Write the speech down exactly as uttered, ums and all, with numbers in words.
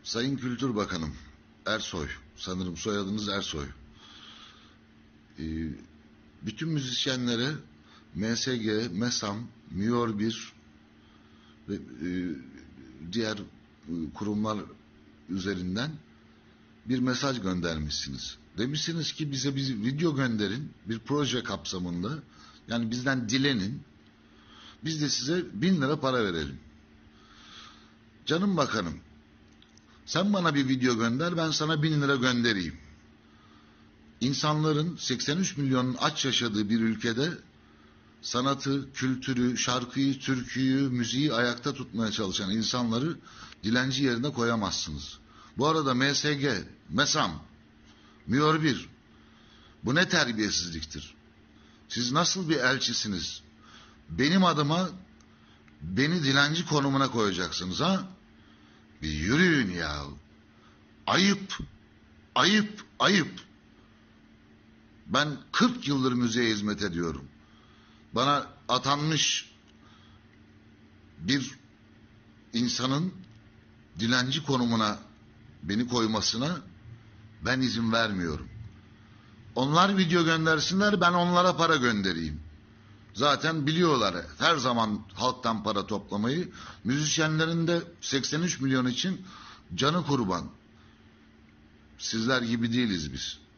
Sayın Kültür Bakanım Ersoy, sanırım soyadınız Ersoy. Ee, bütün müzisyenlere M S G, MESAM, MİOR bir ve e, diğer e, kurumlar üzerinden bir mesaj göndermişsiniz. Demişsiniz ki bize bir video gönderin, bir proje kapsamında, yani bizden dilenin, biz de size bin lira para verelim. Canım bakanım, sen bana bir video gönder, ben sana bin lira göndereyim. İnsanların seksen üç milyonun aç yaşadığı bir ülkede sanatı, kültürü, şarkıyı, türküyü, müziği ayakta tutmaya çalışan insanları dilenci yerine koyamazsınız. Bu arada M S G, MESAM, MİOR bir, bu ne terbiyesizliktir? Siz nasıl bir elçisiniz? Benim adıma beni dilenci konumuna koyacaksınız ha? Bir yürüyün ya. Ayıp, ayıp, ayıp. Ben kırk yıldır müziğe hizmet ediyorum. Bana atanmış bir insanın dilenci konumuna beni koymasına ben izin vermiyorum. Onlar video göndersinler, ben onlara para göndereyim. Zaten biliyorlar her zaman halktan para toplamayı. Müzisyenlerin de seksen üç milyon için canı kurban. Sizler gibi değiliz biz.